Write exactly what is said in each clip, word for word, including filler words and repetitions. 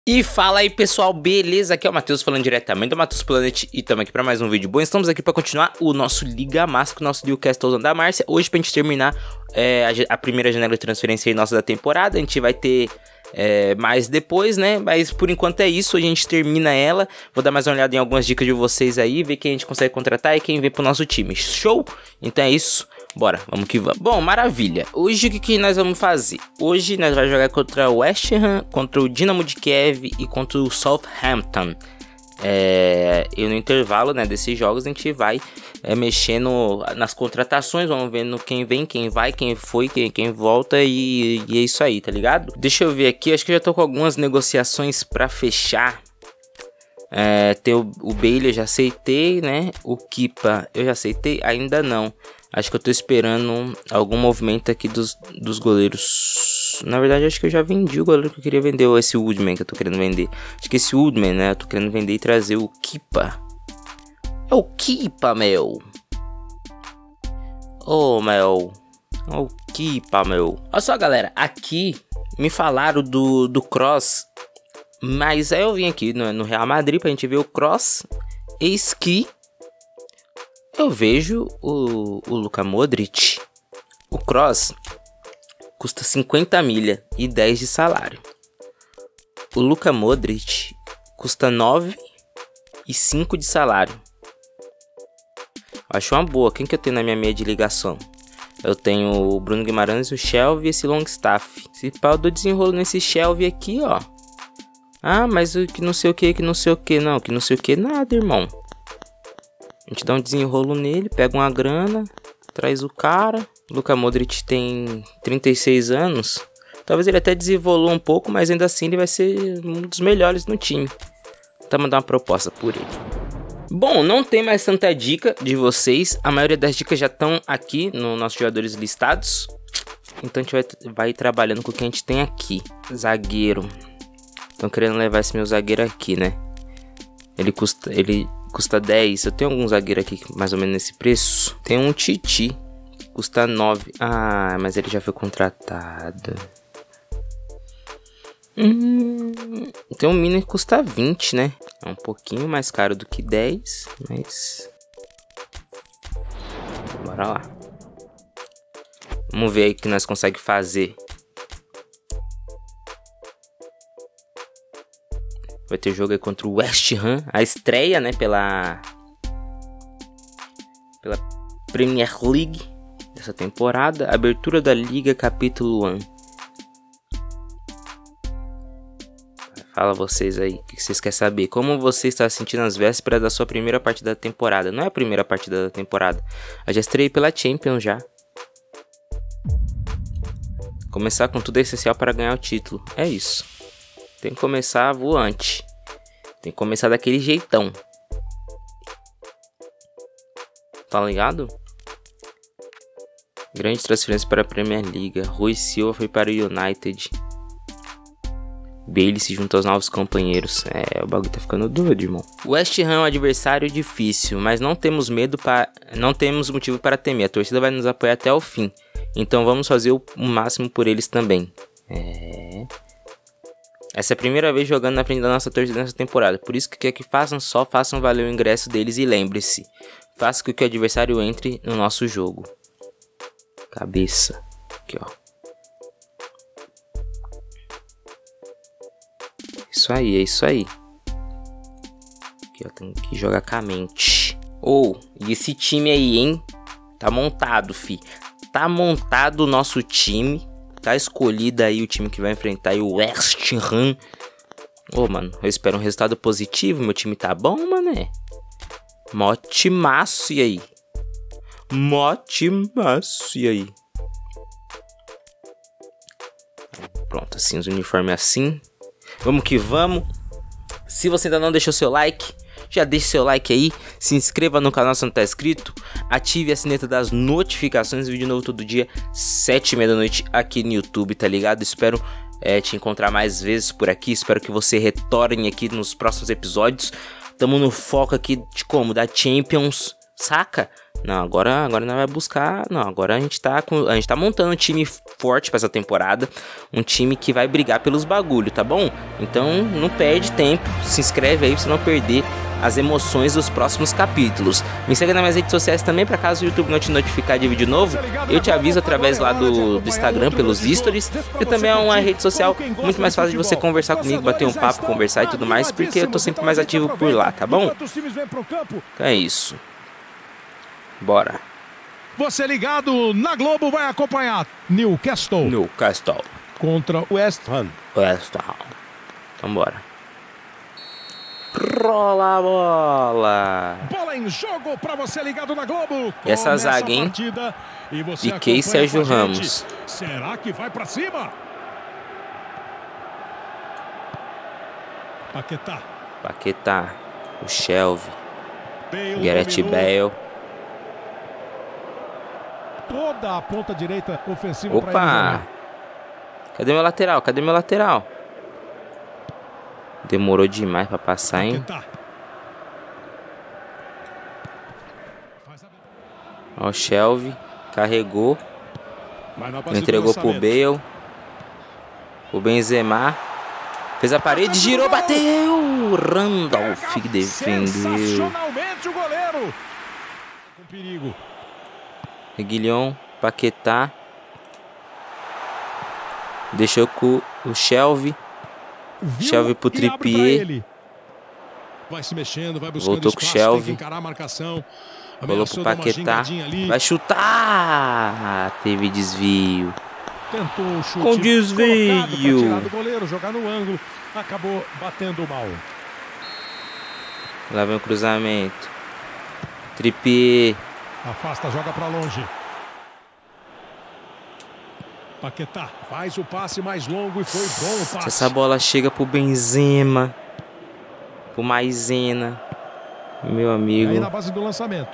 E fala aí pessoal, beleza? Aqui é o Matheus falando diretamente do Matheus Planet e estamos aqui para mais um vídeo bom. Estamos aqui para continuar o nosso Liga Master com o nosso Newcastle da Márcia. Hoje pra gente terminar é, a, a primeira janela de transferência aí nossa da temporada. A gente vai ter é, mais depois, né? Mas por enquanto é isso, a gente termina ela. Vou dar mais uma olhada em algumas dicas de vocês aí, ver quem a gente consegue contratar e quem vem pro nosso time. Show? Então é isso. Bora, vamos que vamos. Bom, maravilha. Hoje o que, que nós vamos fazer? Hoje nós vamos jogar contra o West Ham, contra o Dinamo de Kiev e contra o Southampton. É, e no intervalo, né, desses jogos a gente vai é, mexendo nas contratações, vamos vendo quem vem, quem vai, quem foi, quem, quem volta e, e é isso aí, tá ligado? Deixa eu ver aqui, acho que eu já tô com algumas negociações pra fechar. É, tem o, o Bailey eu já aceitei, né? O Kepa eu já aceitei, ainda não. Acho que eu tô esperando algum movimento aqui dos, dos goleiros. Na verdade, acho que eu já vendi o goleiro que eu queria vender. Ou esse Woodman que eu tô querendo vender. Acho que esse Woodman, né? Eu tô querendo vender e trazer o Kepa. É o Kepa, meu. Ô, oh, meu. É o Kepa, meu. Olha só, galera. Aqui me falaram do, do Kroos. Mas aí eu vim aqui no, no Real Madrid pra gente ver o Kroos. Eis que eu vejo o, o Luka Modric. O Kroos custa cinquenta milha e dez de salário. O Luka Modric custa nove e cinco de salário. Acho uma boa. Quem que eu tenho na minha meia de ligação? Eu tenho o Bruno Guimarães, o Shelvey e esse Longstaff. Se pau, eu dou desenrolo nesse Shelvey aqui, ó. Ah, mas o que não sei o que, que não sei o que. Não, que não sei o que nada, irmão. A gente dá um desenrolo nele, pega uma grana, traz o cara. O Luka Modric tem trinta e seis anos. Talvez ele até desenvolou um pouco, mas ainda assim ele vai ser um dos melhores no time. Então mandar uma proposta por ele. Bom, não tem mais tanta dica de vocês. A maioria das dicas já estão aqui nos nossos jogadores listados. Então a gente vai, vai trabalhando com o que a gente tem aqui. Zagueiro. Estão querendo levar esse meu zagueiro aqui, né? Ele custa... Ele... Custa dez, eu tenho algum zagueiro aqui mais ou menos nesse preço. Tem um Titi, custa nove. Ah, mas ele já foi contratado. Hum, tem um Miner que custa vinte, né? É um pouquinho mais caro do que dez, mas... Bora lá. Vamos ver aí o que nós conseguimos fazer. Vai ter jogo aí contra o West Ham. A estreia, né? Pela... Pela Premier League dessa temporada. Abertura da Liga, capítulo um. Fala vocês aí. O que vocês querem saber? Como você está se sentindo nas vésperas da sua primeira partida da temporada? Não é a primeira partida da temporada. Eu já estreiei pela Champions já. Começar com tudo é essencial para ganhar o título. É isso. Tem que começar voante. Tem que começar daquele jeitão. Tá ligado? Grande transferência para a Premier League. Rui Silva foi para o United. Bailey se junta aos novos companheiros. É, o bagulho tá ficando doido, irmão. West Ham é um adversário difícil, mas não temos medo para, não temos motivo para temer. A torcida vai nos apoiar até o fim. Então vamos fazer o máximo por eles também. É... Essa é a primeira vez jogando na frente da nossa torcida nessa temporada. Por isso que quer que façam, só façam valer o ingresso deles e lembre-se. Faça com que o adversário entre no nosso jogo. Cabeça. Aqui, ó. Isso aí, é isso aí. Aqui, ó. Tem que jogar com a mente. Ou, oh, e esse time aí, hein? Tá montado, fi. Tá montado o nosso time. Tá escolhido aí o time que vai enfrentar aí o West Ham. Ô, oh, mano, eu espero um resultado positivo. Meu time tá bom, mané. Mó timaço, e aí? Mó timaço, e aí? Pronto, assim, os uniformes assim. Vamos que vamos. Se você ainda não deixou seu like, já deixa seu like aí. Se inscreva no canal se não tá inscrito. Ative a sineta das notificações. Vídeo novo todo dia, sete e meia da noite aqui no YouTube, tá ligado? Espero é, te encontrar mais vezes por aqui. Espero que você retorne aqui nos próximos episódios. Tamo no foco aqui de como? Da Champions, saca? Não, agora, agora não vai buscar. Não, agora a gente tá com, a gente tá montando um time forte pra essa temporada, um time que vai brigar pelos bagulho, tá bom? Então não perde tempo, se inscreve aí pra você não perder as emoções dos próximos capítulos. Me segue nas minhas redes sociais também, para caso o YouTube não te notificar de vídeo novo, eu te aviso através lá do, do Instagram, pelos stories, e também é uma rede social muito mais fácil de você conversar comigo, bater um papo, conversar e tudo mais, porque eu tô sempre mais ativo por lá, tá bom? Então é isso. Bora. Você ligado na Globo vai acompanhar Newcastle. Newcastle. Contra West Ham. West Ham. Então bora. Rola a bola. Bola em jogo para você ligado na Globo. E essa zaga, hein? Piqué e Sérgio Ramos. Será que vai para cima? Paquetá. Paquetá. O Shelvey. Gareth Bale. Toda a ponta direita ofensiva. Opa! Cadê meu lateral? Cadê meu lateral? Demorou demais pra passar, hein? Ó, o Shelvey carregou, entregou pro Bale, o Benzema, fez a parede, girou, bateu. Randolph que defendeu. Sensacionalmente o goleiro. Com perigo. Reguilhão, Paquetá, deixou com o Shelvey. Shelvey pro Trippier. Vai se mexendo, vai buscando voltou espaço, com o Shelvey. Falou pro Paquetá. Vai chutar. Ah, teve desvio. Tentou o chute com desvio. Tirar do goleiro, jogar no ângulo. Acabou batendo mal. Lá vem o cruzamento. Trippier. Afasta, joga para longe. Paquetá faz o passe mais longo e foi bom o passe. Se essa bola chega pro Benzema, pro Maizena, meu amigo. Aí na base do lançamento.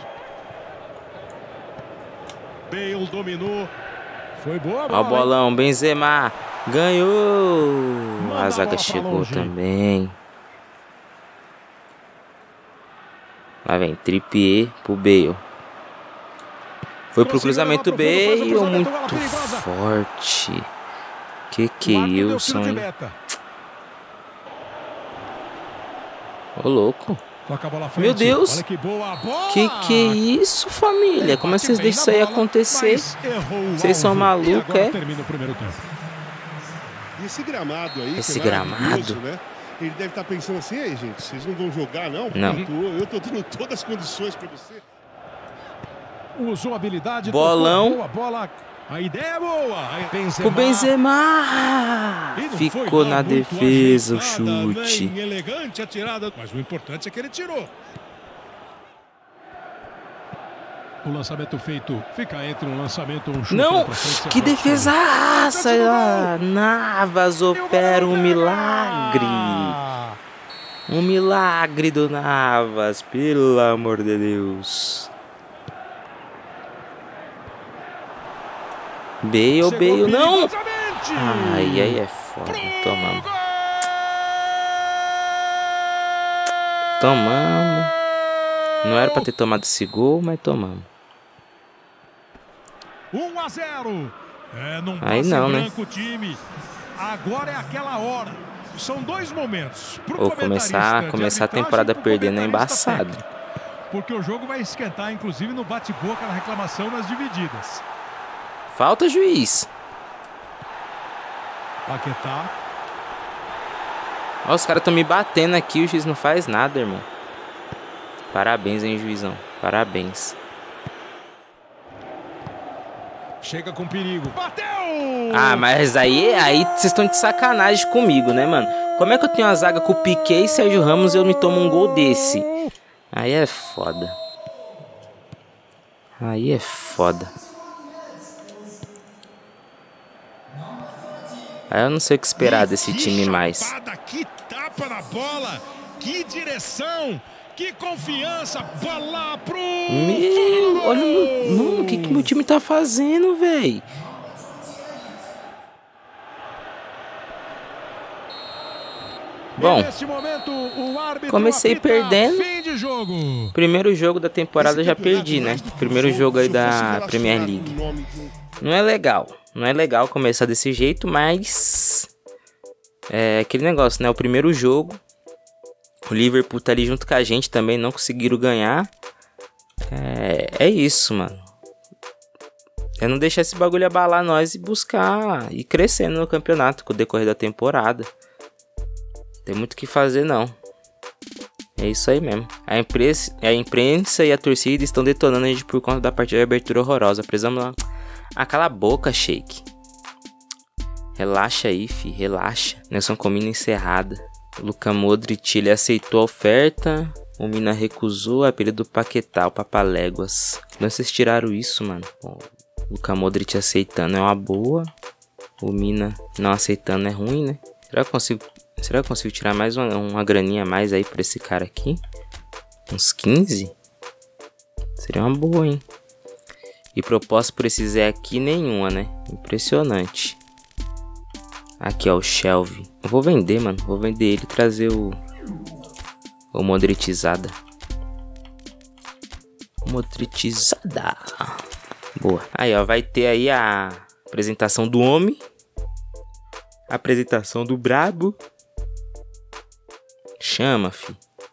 Bale dominou. Foi boa a bola. Ó o bolão, Benzema ganhou. Manda a zaga a chegou também. Lá vem Trippier pro Bale. Foi pro cruzamento Bale, muito forte. Que que é Wilson, hein? Ô, louco. Meu Deus. Que que é isso, família? Como é que vocês deixam isso aí acontecer? Vocês são malucos, é? Esse gramado aí, Esse gramado? né? Ele deve estar pensando assim, ei, gente, vocês não vão jogar, não? Não. Eu tô dando todas as condições para você. Usou habilidade. Bolão. Boa bola. A ideia é boa. O Benzema. Ficou na defesa o chute. Bem elegante a tirada, mas o importante é que ele tirou. O lançamento feito fica entre um lançamento e um chute. Não, que defesaça! Navas opera um milagre. Um milagre do Navas, pelo amor de Deus. Bale, Bale, não! Ai, ai, é foda. Tomamos. Tomamos. Não era pra ter tomado esse gol, mas tomamos. um a zero. É, não aí não, né? Time. Agora é aquela hora. São dois momentos. Ou começar, começar a temporada perdendo é embaçado. Porque o jogo vai esquentar, inclusive no bate-boca, na reclamação nas divididas. Falta, juiz. Paquetá. Ó, os caras estão me batendo aqui, o juiz não faz nada, irmão. Parabéns, hein, juizão. Parabéns. Chega com perigo. Bateu! Ah, mas aí aí vocês estão de sacanagem comigo, né, mano? Como é que eu tenho uma zaga com o Piqué e Sérgio Ramos e eu me tomo um gol desse? Aí é foda. Aí é foda. Aí eu não sei o que esperar desse time mais. Que tapa na bola, que direção, que confiança, bola pro... Meu, olha, mano, o que que meu time tá fazendo, velho? Bom, comecei perdendo. Primeiro jogo da temporada eu já perdi, né? Primeiro jogo aí da Premier League. Não é legal. Não é legal começar desse jeito, mas... É aquele negócio, né? O primeiro jogo. O Liverpool tá ali junto com a gente também. Não conseguiram ganhar. É, é isso, mano. É não deixar esse bagulho abalar nós e buscar... Ir crescendo no campeonato com o decorrer da temporada. Tem muito o que fazer, não. É isso aí mesmo. A imprensa, a imprensa e a torcida estão detonando a gente por conta da partida de abertura horrorosa. Precisamos lá... Ah, cala a boca, Sheik. Relaxa aí, fi. Relaxa. Nelson Comina encerrada. Luka Modric, ele aceitou a oferta. O Mina recusou. Apelido do Paquetá, o Papaléguas. Não vocês tiraram isso, mano. O Luka Modric aceitando é uma boa. O Mina não aceitando é ruim, né? Será que eu consigo... Será que eu consigo tirar mais uma, uma graninha a mais aí pra esse cara aqui? Uns quinze? Seria uma boa, hein? E proposta por esse Zé aqui, nenhuma, né? Impressionante. Aqui, ó, o Shelby. Eu vou vender, mano. Vou vender ele e trazer o... O Modricizada. Modricizada. Boa. Aí, ó, vai ter aí a apresentação do homem. A apresentação do brabo. Chama, fi.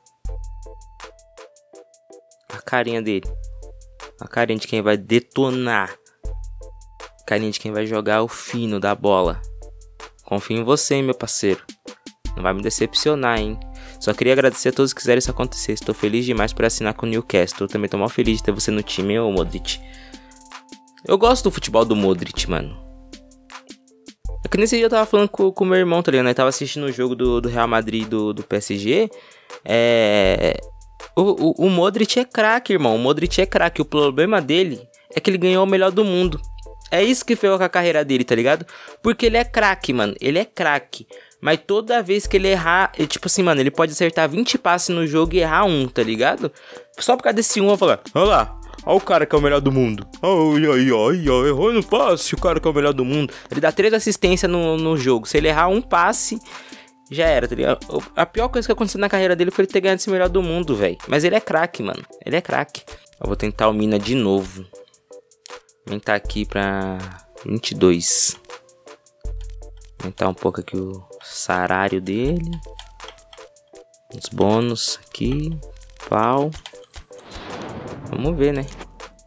A carinha dele. A carinha de quem vai detonar. A carinha de quem vai jogar o fino da bola. Confio em você, hein, meu parceiro. Não vai me decepcionar, hein. Só queria agradecer a todos que quiserem isso acontecer. Estou feliz demais por assinar com o Newcastle. Eu também tô mal feliz de ter você no time, ô Modric. Eu gosto do futebol do Modric, mano. É que nesse dia eu tava falando com o meu irmão, tá ligado? Eu tava assistindo o jogo do, do Real Madrid e do, do P S G. É... O, o, o Modric é craque, irmão. O Modric é craque. O problema dele é que ele ganhou o melhor do mundo. É isso que ferrou com a carreira dele, tá ligado? Porque ele é craque, mano. Ele é craque. Mas toda vez que ele errar... Ele, tipo assim, mano, ele pode acertar vinte passes no jogo e errar um, tá ligado? Só por causa desse um, eu vou falar... Olha lá. Olha o cara que é o melhor do mundo. Ai, ai, ai, ai, errou no passe, o cara que é o melhor do mundo. Ele dá três assistências no, no jogo. Se ele errar um passe, já era, tá ligado? A pior coisa que aconteceu na carreira dele foi ele ter ganhado esse melhor do mundo, velho. Mas ele é craque, mano. Ele é craque. Eu vou tentar o Mina de novo. Aumentar aqui pra vinte e dois. Aumentar um pouco aqui o salário dele. Os bônus aqui. Pau. Vamos ver, né?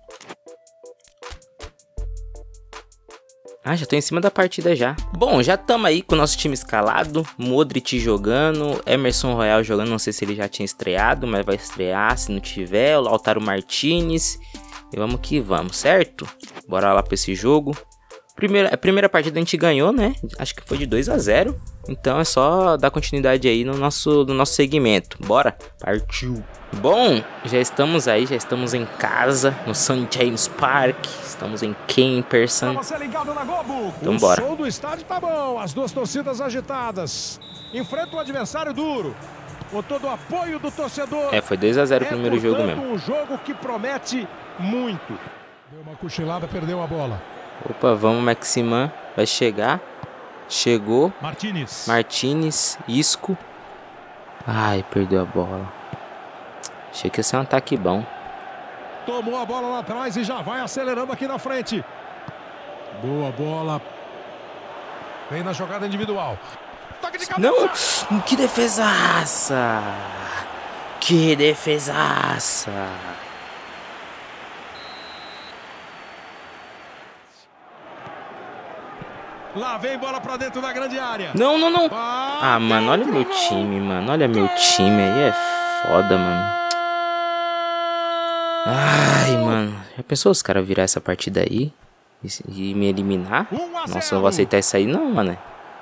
Ah, já tô em cima da partida já. Bom, já estamos aí com o nosso time escalado. Modric jogando, Emerson Royal jogando. Não sei se ele já tinha estreado, mas vai estrear se não tiver. O Lautaro Martinez. E vamos que vamos, certo? Bora lá pra esse jogo. Primeira, a primeira partida a gente ganhou, né? Acho que foi de dois a zero. Então é só dar continuidade aí no nosso, no nosso segmento. Bora? Partiu! Bom, já estamos aí, já estamos em casa, no Saint James Park. Estamos em Camperson. Então bora. O som do estádio tá bom, as duas torcidas agitadas. Enfrenta o adversário duro. Com todo o apoio do torcedor. É, foi dois a zero o é, primeiro portanto, jogo mesmo. Um jogo que promete muito. Deu uma cochilada, perdeu a bola. Opa, vamos, Maximan. Vai chegar. Chegou. Martinez. Martinez. Isco. Ai, perdeu a bola. Achei que ia ser um ataque bom. Tomou a bola lá atrás e já vai acelerando aqui na frente. Boa bola. Vem na jogada individual. Toque de cabeça. Não, que defesaça. Que defesaça. Lá vem bola pra dentro da grande área. Não, não, não. Ah, mano, olha meu time, mano. Olha meu time aí, é foda, mano. Ai, mano. Já pensou os caras virar essa partida aí e, e me eliminar? Nossa, eu não vou aceitar isso aí não, mano.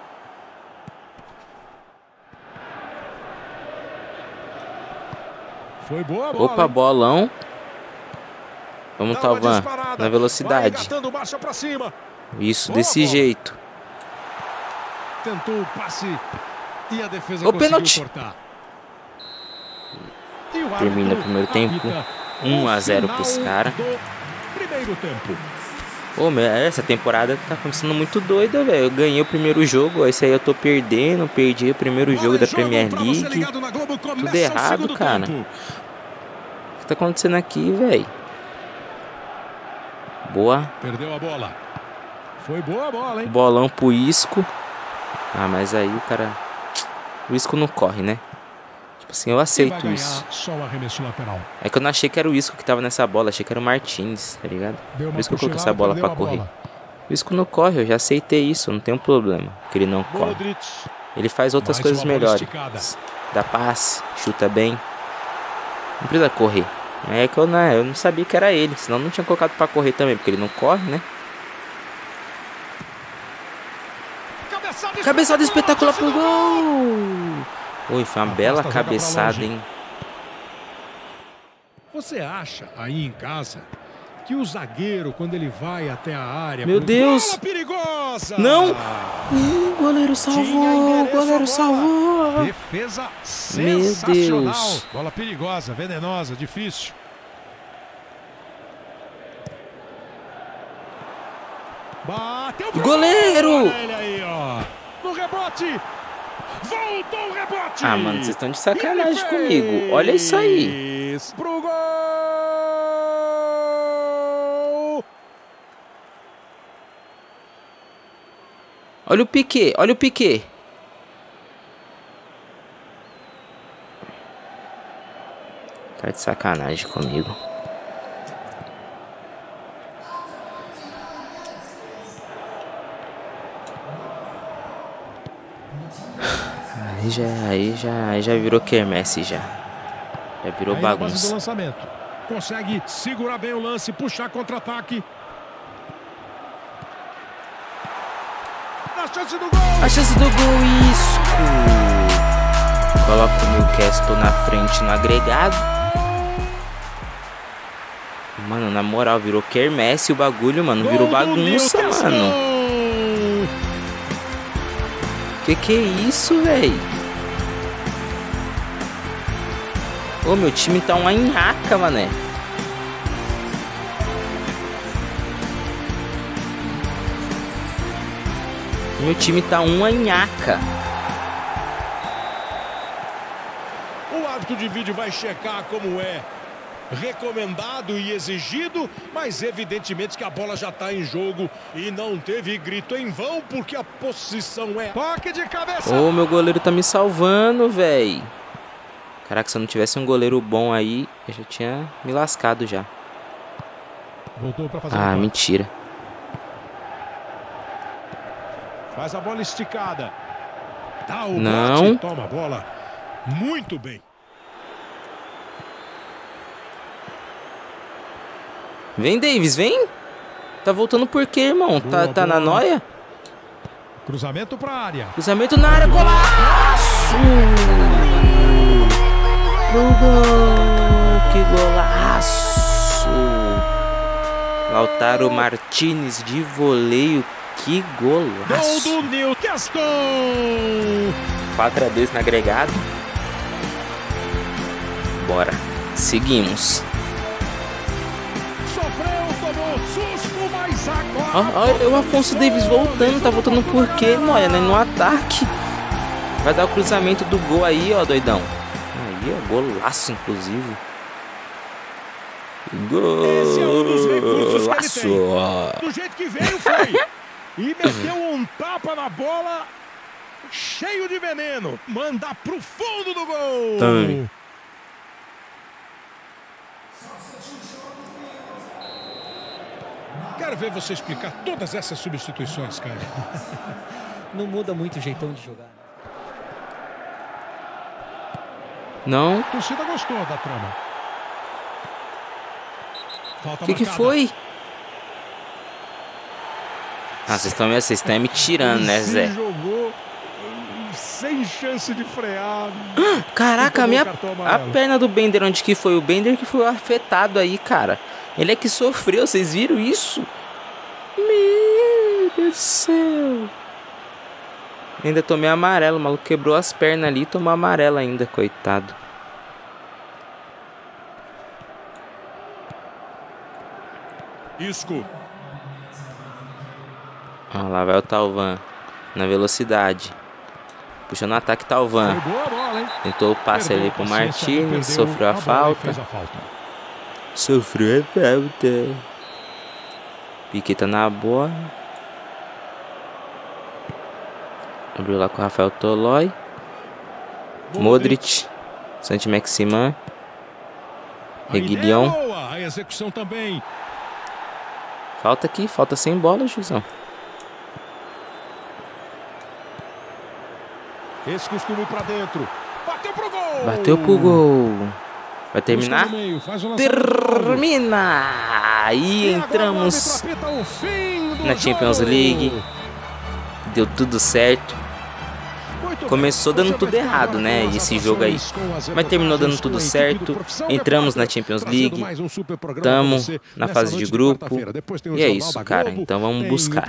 Foi boa a bola. Opa, bolão. Vamos, Talvan, na velocidade. Isso, boa desse bola. Jeito. Tentou o passe e a defesa o pênalti. Cortar. Termina o primeiro tempo. um a zero pros caras. Primeiro tempo. Pô, meu, essa temporada tá começando muito doida, velho. Eu ganhei o primeiro jogo, esse aí eu tô perdendo. Perdi o primeiro jogo da Premier League. Tudo errado, cara. O que tá acontecendo aqui, velho? Boa. Perdeu a bola. Foi boa a bola, hein? Bolão pro Isco. Ah, mas aí o cara... O Isco não corre, né? Tipo assim, eu aceito isso. Só o arremesso lateral. É que eu não achei que era o Isco que tava nessa bola. Achei que era o Martins, tá ligado? Por isso que eu coloquei essa bola pra correr. O Isco não corre, eu já aceitei isso. Não tem um problema que ele não corre. Ele faz outras coisas melhores. Dá passe, chuta bem. Não precisa correr. É que eu não, eu não sabia que era ele. Senão não tinha colocado pra correr também. Porque ele não corre, né? Cabeçada espetacular pro gol! Oi, foi uma bela cabeçada, hein? Você acha aí em casa que o zagueiro, quando ele vai até a área... Meu Deus! Perigosa! Não! Uh, o goleiro salvou! O goleiro salvou! Defesa sensacional! Meu Deus! Bola perigosa, venenosa, difícil. Bateu pro goleiro! Olha ele aí, ó. No rebote! Voltou o rebote! Ah, mano, vocês estão de sacanagem comigo. Olha isso aí. Pro gol! Olha o Piquet, olha o Piquet. Tá de sacanagem comigo. Aí já, aí já, aí já virou quermesse já. Já virou bagunça. Do lançamento. Consegue segurar bem o lance, puxar contra-ataque. A chance do gol! A chance do gol, isso! Coloca o Newcastle na frente no agregado. Mano, na moral, virou quermesse o bagulho, mano. Virou bagunça, mano. Que que é isso, velho? Ô, meu time tá uma enraca, mané. Meu time tá uma nhaca. O árbitro de vídeo vai checar como é recomendado e exigido, mas evidentemente que a bola já tá em jogo e não teve grito em vão, porque a posição é toque de cabeça. Ô, meu goleiro tá me salvando, velho. Caraca, se eu não tivesse um goleiro bom aí, eu já tinha me lascado já. Voltou pra fazer ah, um mentira. Faz a bola esticada. Dá o não. bote, toma a bola. Muito bem. Vem, Davis, vem. Tá voltando por quê, irmão? Boa, tá, tá na noia? Cruzamento pra área. Cruzamento na área, golaço! Pro gol, que golaço! Lautaro Martínez de voleio, que golaço! Gol do Newcastle! quatro a dois no agregado. Bora, seguimos. Sofreu, tomou susto, mas agora... Olha o Afonso Davies voltando, tá voltando por quê, Noia, né? No ataque. Vai dar o cruzamento do gol aí, ó, doidão. Aí, ó, golaço, inclusive. Gol! Esse é um dos recursos que ele tem. Do jeito que veio, foi. E meteu um tapa na bola, cheio de veneno. Manda pro fundo do gol. Também. Quero ver você explicar todas essas substituições, cara. Não muda muito o jeitão de jogar. Não. A torcida gostou da trama. O que que foi? Ah, vocês estão vocês estão me tirando, né, Zé? Jogou sem chance de frear. Caraca, a minha a perna do Bender, onde que foi? O Bender que foi afetado aí, cara. Ele é que sofreu, vocês viram isso? Meu Deus do céu. Ainda tomei amarelo, o maluco quebrou as pernas ali e tomou amarelo ainda, coitado. Isco. Olha lá, vai o Thauvin. Na velocidade. Puxando o ataque, Thauvin. Tentou o passe ali pro Martínez. Sofreu a falta. Sofreu a falta. Piquet tá na bola. Abriu lá com o Rafael Tolói. Modric. Saint-Maximin. Reguilhão. Falta aqui, falta sem bola, juizão. Esse costume pra dentro. Bateu pro gol. Bateu pro gol. Vai terminar? Termina! Aí entramos na Champions League. Deu tudo certo. Começou dando tudo errado, né? Esse jogo aí. Mas terminou dando tudo certo. Entramos na Champions League. Tamo na fase de grupo. E é isso, cara. Então vamos buscar.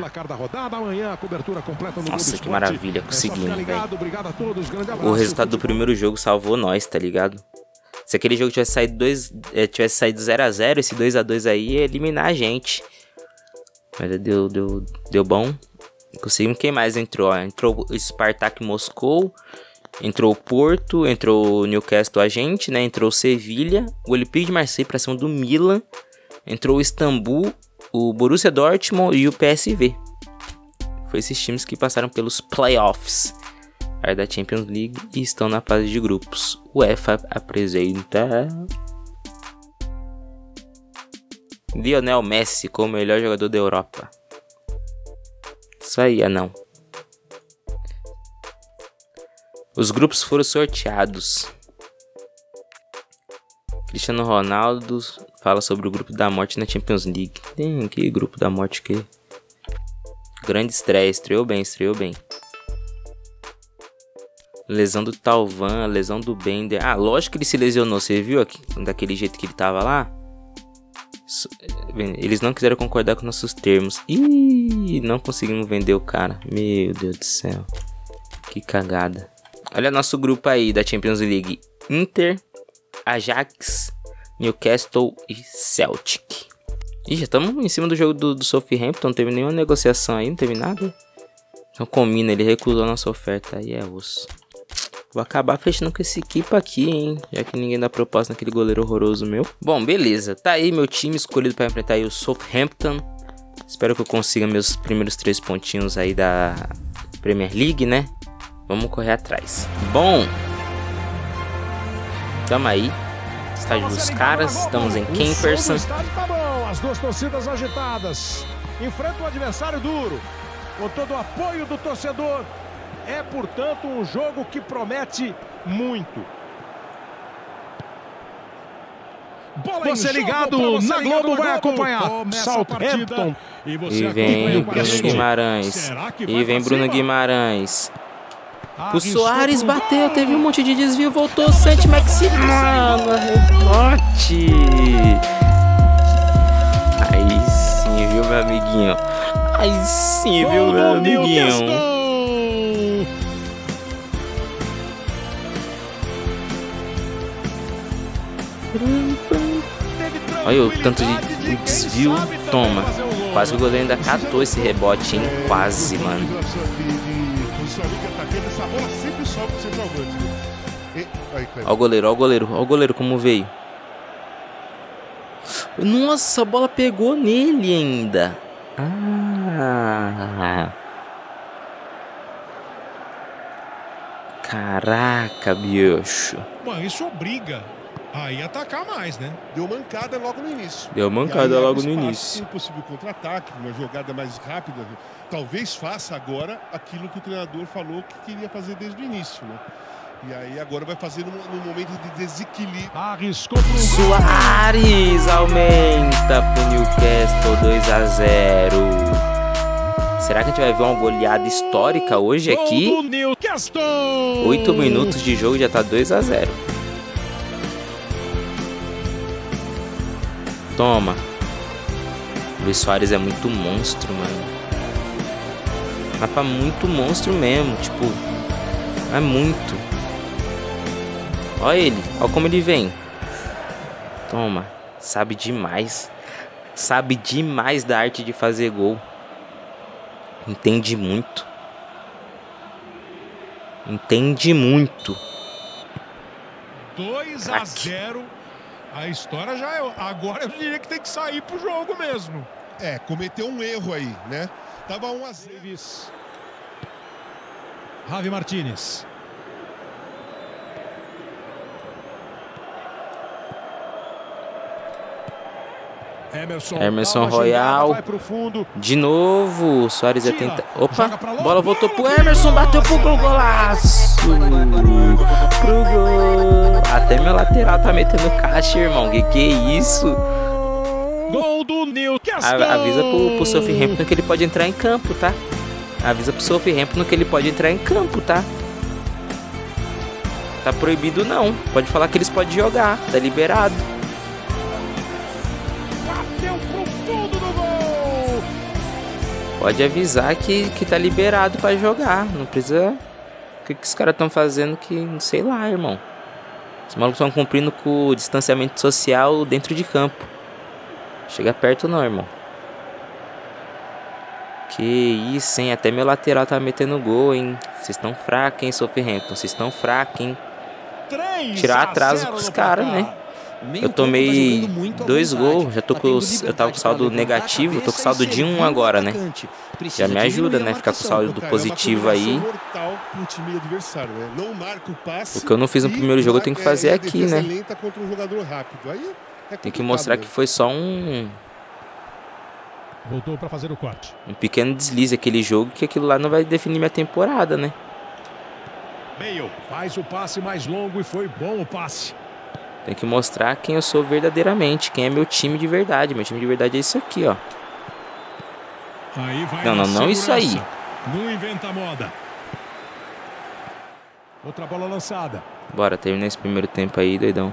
Nossa, que maravilha. Conseguimos, velho. O resultado do primeiro jogo salvou nós, tá ligado? Se aquele jogo tivesse saído dois, é, tivesse saído zero a zero, esse dois a dois aí ia eliminar a gente. Mas deu, deu, deu bom. Conseguimos. Quem mais entrou? Ó, entrou o Spartak Moscou, entrou o Porto, entrou o Newcastle a gente, né? Entrou o Sevilha, o Olympique de Marseille pra cima do Milan, entrou o Istambul, o Borussia Dortmund e o P S V. Foi esses times que passaram pelos playoffs da Champions League e estão na fase de grupos. O UEFA apresenta Lionel Messi como o melhor jogador da Europa. Isso aí, anão. Os grupos foram sorteados. Cristiano Ronaldo fala sobre o grupo da morte na Champions League. Tem que grupo da morte que grande estreia, estreou bem, estreou bem. Lesão do Thauvin, lesão do Bender. Ah, lógico que ele se lesionou, você viu aqui? Daquele jeito que ele tava lá. Eles não quiseram concordar com nossos termos. Ih, não conseguimos vender o cara. Meu Deus do céu. Que cagada. Olha nosso grupo aí da Champions League. Inter, Ajax, Newcastle e Celtic. Ih, já estamos em cima do jogo do, do Southampton. Não teve nenhuma negociação aí, não teve nada. Então combina, ele recusou a nossa oferta. Aí é osso. Vou acabar fechando com esse equipe aqui, hein? Já que ninguém dá proposta naquele goleiro horroroso meu. Bom, beleza. Tá aí meu time escolhido para enfrentar aí o Southampton. Espero que eu consiga meus primeiros três pontinhos aí da Premier League, né? Vamos correr atrás. Bom, tamo aí. Estádio dos caras. Estamos em Camperson. As duas torcidas agitadas. Enfrenta o adversário duro. Com todo o apoio do torcedor. É, portanto, um jogo que promete muito. Bola você ligado você na ligado Globo vai acompanhar. Southampton. E, e vem Bruno Guimarães. E vem Bruno Guimarães. O Soares bateu, teve um monte de desvio, voltou. Saint-Maximin. Rebote. Aí sim, viu, meu amiguinho? Aí sim, viu, meu amiguinho? Olha o tanto de desvio. Toma. Quase o goleiro ainda catou esse rebote, hein? Quase, mano. Olha o goleiro, olha o goleiro. Olha o goleiro como veio. Nossa, a bola pegou nele ainda. Ah. Caraca, bicho. Mano, isso obriga aí atacar mais, né? Deu mancada logo no início. Deu mancada logo no início. Um possível contra-ataque, uma jogada mais rápida. Talvez faça agora aquilo que o treinador falou que queria fazer desde o início, né? E aí agora vai fazer no momento de desequilíbrio. Arriscou pro Soares aumenta pro Newcastle dois a zero. Será que a gente vai ver uma goleada histórica hoje aqui? oito minutos de jogo já tá dois a zero. Toma. Luis Soares é muito monstro, mano. Mapa muito monstro mesmo, tipo, é muito. Olha ele, olha como ele vem. Toma, sabe demais. Sabe demais da arte de fazer gol. Entende muito. Entende muito. dois a zero. A história já é... Agora eu diria que tem que sair pro jogo mesmo. É, cometeu um erro aí, né? Tava um a zero. Javi Martínez. Emerson, Emerson Royal. vai pro fundo. De novo. Soares ia tentar. Opa. Bola voltou pro Emerson. Bateu pro gol. Golaço. Pro gol. Até meu lateral tá metendo caixa, irmão. Que que é isso? Gol do Newcastle. Avisa pro, pro Southampton que ele pode entrar em campo, tá? Avisa pro Southampton que ele pode entrar em campo, tá? Tá proibido não. Pode falar que eles podem jogar. Tá liberado. Pode avisar que, que tá liberado pra jogar. Não precisa... O que, que os caras estão fazendo que... Não sei lá, irmão. Os malucos estão cumprindo com o distanciamento social dentro de campo. Chega perto não, irmão. Que isso, hein? Até meu lateral tá metendo gol, hein? Vocês estão fracos, hein, Southampton? Vocês estão fracos, hein? Tirar atraso com os caras, né? Eu tomei dois gols, já tô com, eu tava com saldo negativo, tô com saldo de um agora, né? Já me ajuda, né? Ficar com saldo positivo aí. O que eu não fiz no primeiro jogo eu tenho que fazer aqui, né? Tem que mostrar que foi só um... Voltou para fazer o corte. Um pequeno deslize aquele jogo, que aquilo lá não vai definir minha temporada, né? Bale faz o passe mais longo e foi bom o passe. Tem que mostrar quem eu sou verdadeiramente, quem é meu time de verdade. Meu time de verdade é isso aqui, ó. Aí vai não, não, não isso aí. Não inventa moda. Outra bola lançada. Bora, termina esse primeiro tempo aí, doidão.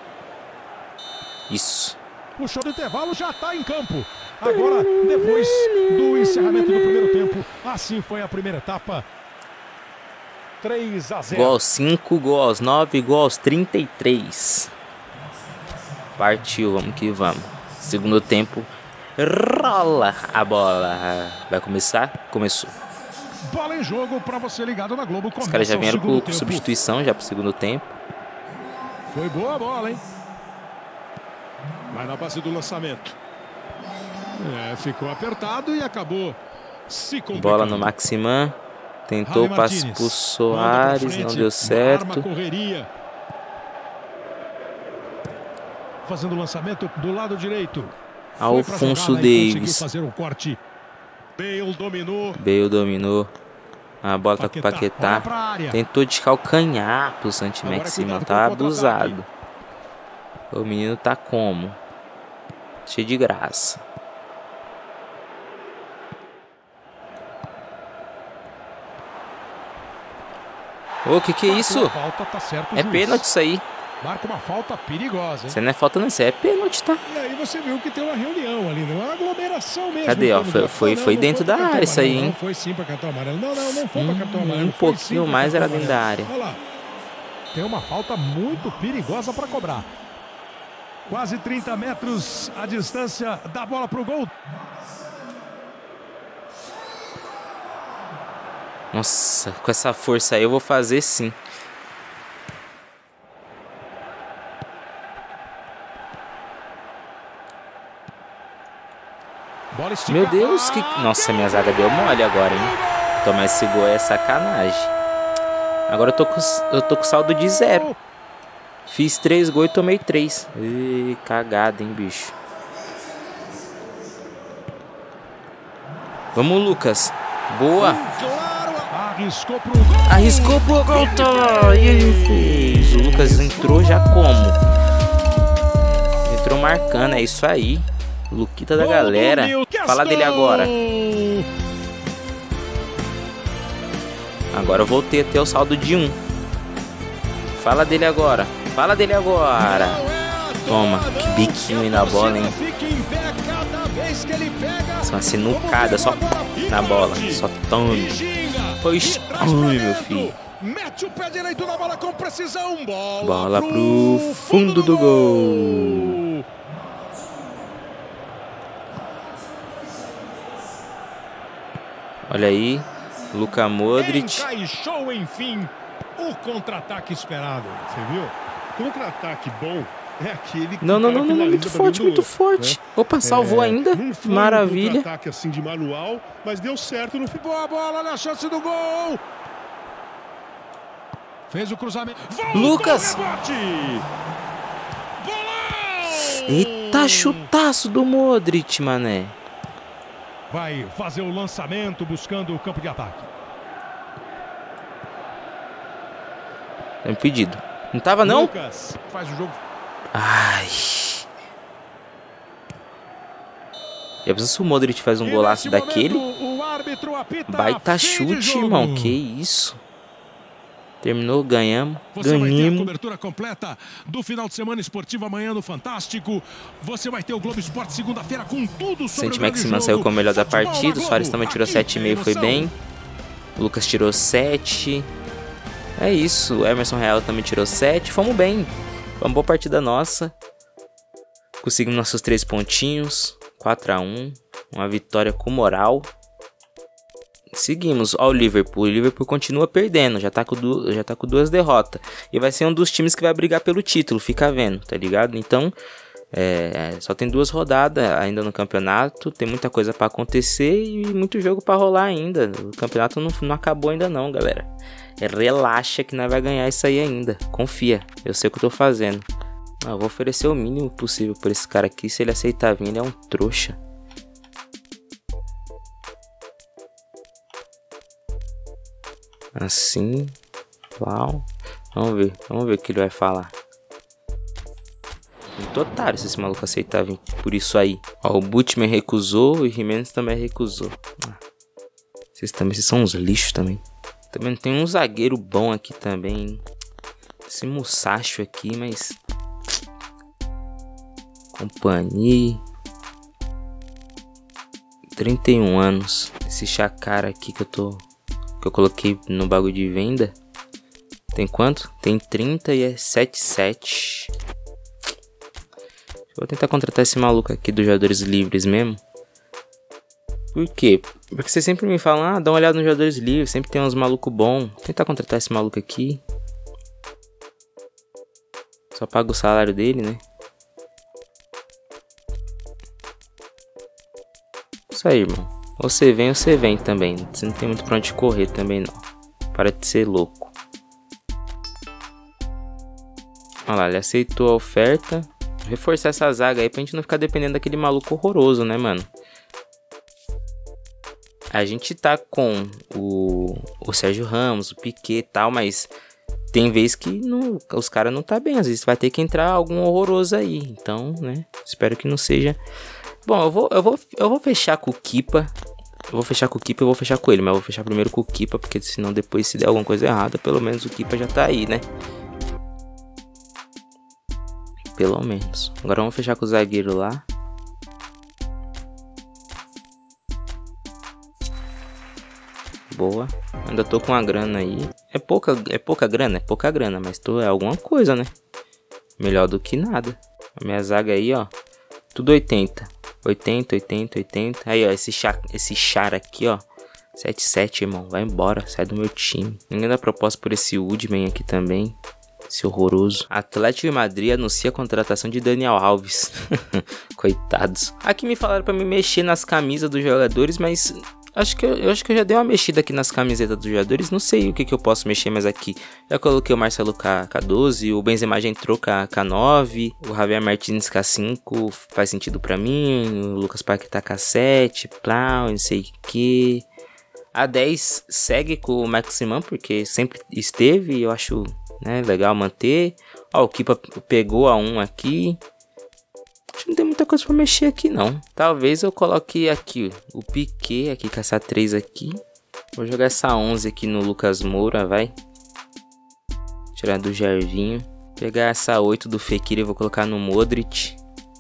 Isso. Puxou do intervalo, já tá em campo. Agora, depois do encerramento do primeiro tempo, assim foi a primeira etapa. três a zero. Gol aos cinco, gol aos nove, gol aos trinta e três. Partiu, vamos que vamos. Segundo tempo, rola a bola. Vai começar? Começou. Bola em jogo para você ligado na Globo. Os caras já vieram com, com substituição já pro segundo tempo. Foi boa a bola, hein? Vai na base do lançamento. É, ficou apertado e acabou se complicando. Bola no Maximan. Tentou o passe pro Soares, não deu certo. Fazendo o lançamento do lado direito. Alfonso Davies. Fazer um corte. Bale dominou. Bale dominou. A bola tá com o Paquetá. Tentou de calcanhar pro Santi Maximan. Tá abusado. O menino tá como? Cheio de graça. Ô, que que é isso? Falta, tá certo, é pênalti isso aí. Marca uma falta perigosa, hein? Isso não é falta não, isso é pênalti, tá? E aí você viu que tem uma reunião ali, não é uma aglomeração mesmo. Cadê, ó? Foi, foi, foi dentro da área isso aí, hein? Não foi sim pra cartão amarelo. Não, não, não foi pra cartão amarelo. Um pouquinho mais era dentro da área. Olha lá. Tem uma falta muito perigosa pra cobrar. Quase trinta metros a distância da bola pro gol. Nossa, com essa força aí eu vou fazer sim. Meu Deus, que... Nossa, minha zaga deu mole agora, hein? Tomar esse gol é sacanagem. Agora eu tô com, eu tô com saldo de zero. Fiz três gols e tomei três. Ih, cagada, hein, bicho. Vamos, Lucas. Boa. Arriscou pro gol. Arriscou pro gol. Tá. E ele fez. O Lucas entrou já como? Entrou marcando, é isso aí. Luquita da galera. Fala dele agora. Agora eu voltei a ter o saldo de um. Fala dele agora. Fala dele agora. Toma, que biquinho aí na bola, hein? Só uma sinucada, só na bola. Só tome. Pois, ai, meu filho. Mete o pé direito na bola com precisão. Bola, bola pro fundo do gol. Olha aí, Luka Modric. Encaixou, enfim, o contra-ataque esperado. Você viu? Contra-ataque bom é aquele que Não, não, não, não, não, muito forte, muito outro, forte. Né? Opa, salvou é, ainda. Maravilha. Um contra-ataque assim de manual, mas deu certo no final. Boa bola, olha a chance do gol. Fez o cruzamento. Voltou, Lucas! Eita, chutaço do Modric, mané. Vai fazer o lançamento buscando o campo de ataque. É impedido. Não tava, não? Lucas faz o jogo. Ai. Já pensou se o Modric faz um golaço daquele? Baita chute, irmão. Que isso? Terminou, ganhamos. Você ganhamos. vai ter a cobertura completa do final de semana esportivo amanhã no Fantástico. Você vai ter o Globo Esporte segunda-feira com tudo sobre Santi o grande Maximan jogo. saiu como o melhor da Futebol partida. O Soares também tirou Aqui sete vírgula cinco, foi bem. O Lucas tirou sete. É isso. O Emerson Real também tirou sete. Fomos bem. Foi uma boa partida nossa. Conseguimos nossos três pontinhos. quatro a um. Uma vitória com moral. Seguimos ao Liverpool. O Liverpool continua perdendo. Já tá, com du já tá com duas derrotas. E vai ser um dos times que vai brigar pelo título. Fica vendo, tá ligado? Então, é, só tem duas rodadas ainda no campeonato. Tem muita coisa pra acontecer e muito jogo pra rolar ainda. O campeonato não, não acabou ainda não, galera. É, relaxa que nós vai ganhar isso aí ainda. Confia. Eu sei o que eu tô fazendo. Ah, eu vou oferecer o mínimo possível por esse cara aqui. Se ele aceitar vir, ele é um trouxa. Assim, uau. Vamos ver, vamos ver o que ele vai falar. Muito otário se esse maluco aceitar vir por isso aí. Ó, o Butman recusou e o Jimenez também recusou. Ah, vocês também, vocês são uns lixos também. Também tem um zagueiro bom aqui também. Esse Musashi aqui, mas... Companhia. trinta e um anos. Esse Chacara aqui que eu tô... Que eu coloquei no bagulho de venda. Tem quanto? Tem trinta e é sete sete. Vou tentar contratar esse maluco aqui dos jogadores livres mesmo. Por quê? Porque vocês sempre me falam, ah, dá uma olhada nos jogadores livres, sempre tem uns malucos bons. Vou tentar contratar esse maluco aqui. Só paga o salário dele, né? Isso aí, irmão. Ou você vem ou você vem também. Você não tem muito pra onde correr também, não. Para de ser louco. Olha lá, ele aceitou a oferta. Vou reforçar essa zaga aí pra gente não ficar dependendo daquele maluco horroroso, né, mano? A gente tá com o, o Sérgio Ramos, o Piquet e tal, mas tem vezes que não, os caras não tá bem. Às vezes vai ter que entrar algum horroroso aí. Então, né, espero que não seja... Bom, eu vou, eu vou, eu vou fechar com o Kepa. Eu vou fechar com o Kepa e eu vou fechar com ele. Mas eu vou fechar primeiro com o Kepa, porque senão depois se der alguma coisa errada, pelo menos o Kepa já tá aí, né? Pelo menos. Agora vamos fechar com o zagueiro lá. Boa. Ainda tô com a grana aí. É pouca, é pouca grana? É pouca grana, mas tô, é alguma coisa, né? Melhor do que nada. A minha zaga aí, ó. Tudo oitenta. oitenta, oitenta, oitenta. Aí, ó, esse char, esse char aqui, ó. sete sete, irmão. Vai embora, sai do meu time. Ninguém dá proposta por esse Woodman aqui também. Esse horroroso. Atlético de Madrid anuncia a contratação de Daniel Alves. Coitados. Aqui me falaram pra me mexer nas camisas dos jogadores, mas... Acho que eu, eu acho que eu já dei uma mexida aqui nas camisetas dos jogadores. Não sei o que, que eu posso mexer mais aqui. Já coloquei o Marcelo K, K12, o Benzema já entrou K, K9, o Javier Martins K cinco faz sentido pra mim, o Lucas Paquetá K sete, Plau, não sei o que. A dez segue com o Maximan, porque sempre esteve, eu acho, né, legal manter. Ó, o Kepa pegou a um aqui. Acho que não tem muita coisa pra mexer aqui, não. Talvez eu coloque aqui o Piquet, aqui com essa três aqui. Vou jogar essa onze aqui no Lucas Moura, vai. Tirar do Gervinho. Pegar essa oito do Fekir e vou colocar no Modric.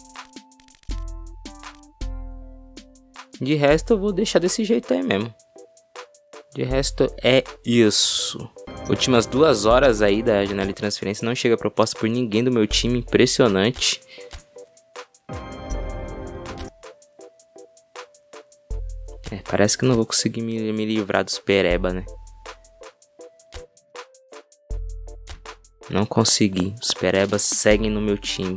De resto eu vou deixar desse jeito aí mesmo. De resto é isso. Últimas duas horas aí da janela de transferência. Não chega proposta por ninguém do meu time. Impressionante. É, Parece que não vou conseguir me, me livrar dos pereba, né? Não consegui. Os perebas seguem no meu time.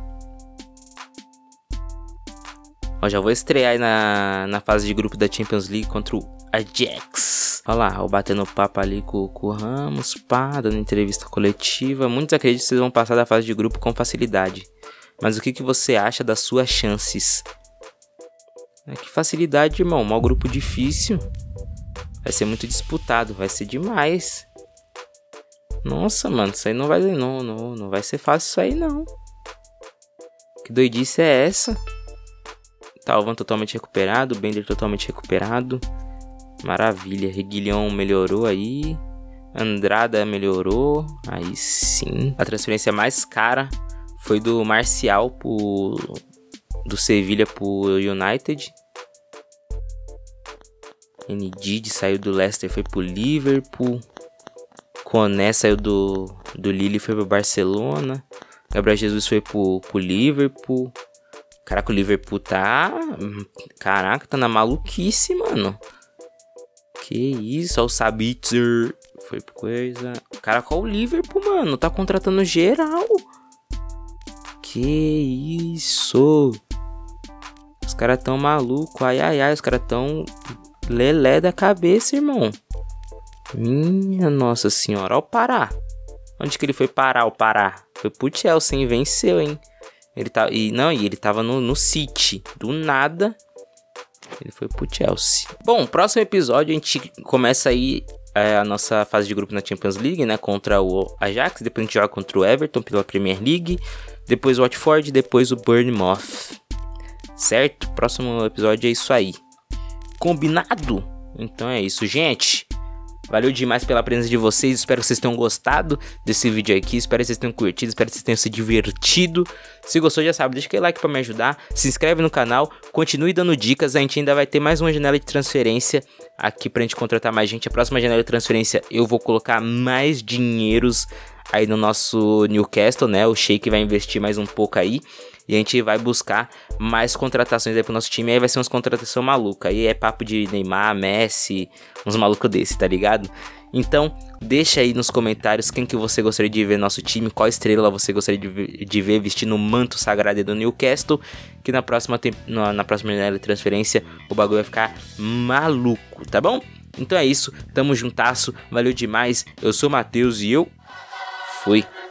Ó, já vou estrear aí na, na fase de grupo da Champions League contra o Ajax. Olha lá, eu batendo papo ali com, com o Ramos, pá, dando entrevista coletiva. Muitos acreditam que vocês vão passar da fase de grupo com facilidade. Mas o que, que você acha das suas chances? É que facilidade, irmão. Mal grupo difícil. Vai ser muito disputado. Vai ser demais. Nossa, mano. Isso aí não vai, não, não, não vai ser fácil isso aí, não. Que doidice é essa? Talvan totalmente recuperado. Bender totalmente recuperado. Maravilha. Reguilhão melhorou aí. Andrada melhorou. Aí sim. A transferência mais cara foi do Marcial pro... do Sevilha pro United. Ndidi saiu do Leicester, foi pro Liverpool. Koné saiu do, do Lille e foi pro Barcelona. Gabriel Jesus foi pro, pro Liverpool. Caraca, o Liverpool tá... Caraca, tá na maluquice, mano. Que isso, ó, o Sabitzer foi pro coisa... Caraca, ó, o Liverpool, mano, tá contratando geral. Que isso. Os caras tão malucos. Ai, ai, ai. Os caras tão lelé da cabeça, irmão. Minha nossa senhora. Ó o Pará. Onde que ele foi parar, o Pará? Foi pro Chelsea, hein? Venceu, hein? Ele tá... E, não, e ele tava no, no City. Do nada, ele foi pro Chelsea. Bom, próximo episódio a gente começa aí é, a nossa fase de grupo na Champions League, né? Contra o Ajax. Depois a gente joga contra o Everton pela Premier League. Depois o Watford, depois o Bournemouth. Certo? Próximo episódio é isso aí. Combinado? Então é isso, gente. Valeu demais pela presença de vocês. Espero que vocês tenham gostado desse vídeo aqui. Espero que vocês tenham curtido. Espero que vocês tenham se divertido. Se gostou, já sabe, deixa aquele like pra me ajudar. Se inscreve no canal. Continue dando dicas. A gente ainda vai ter mais uma janela de transferência aqui pra gente contratar mais gente. A próxima janela de transferência eu vou colocar mais dinheiros aí no nosso Newcastle, né? O Sheik vai investir mais um pouco aí. E a gente vai buscar mais contratações aí pro nosso time. Aí vai ser umas contratações malucas. Aí é papo de Neymar, Messi, uns malucos desse, tá ligado? Então, deixa aí nos comentários quem que você gostaria de ver no nosso time. Qual estrela você gostaria de ver, de ver vestindo o manto sagrado do Newcastle. Que na próxima, na, na próxima janela de transferência o bagulho vai ficar maluco, tá bom? Então é isso, tamo juntasso. Valeu demais. Eu sou o Matheus e eu... fui.